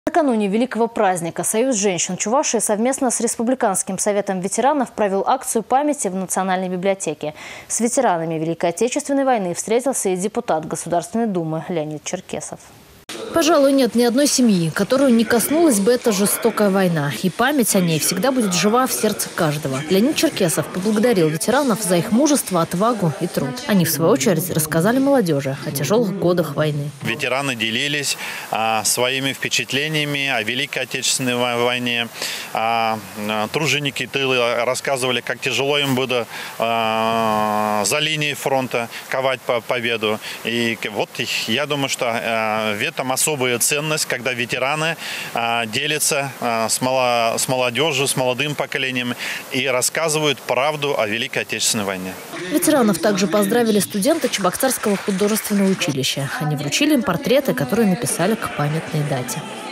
Накануне великого праздника Союз женщин Чувашии совместно с Республиканским советом ветеранов провел акцию памяти в Национальной библиотеке. С ветеранами Великой Отечественной войны встретился и депутат Государственной Думы Леонид Черкесов. Пожалуй, нет ни одной семьи, которую не коснулась бы эта жестокая война. И память о ней всегда будет жива в сердце каждого. Леонид Черкесов поблагодарил ветеранов за их мужество, отвагу и труд. Они, в свою очередь, рассказали молодежи о тяжелых годах войны. Ветераны делились своими впечатлениями о Великой Отечественной войне. Труженики тыла рассказывали, как тяжело им было за линией фронта ковать победу. И вот я думаю, что в этом особая ценность, когда ветераны делятся с молодежью, с молодым поколением и рассказывают правду о Великой Отечественной войне. Ветеранов также поздравили студенты Чебоксарского художественного училища. Они вручили им портреты, которые написали к памятной дате.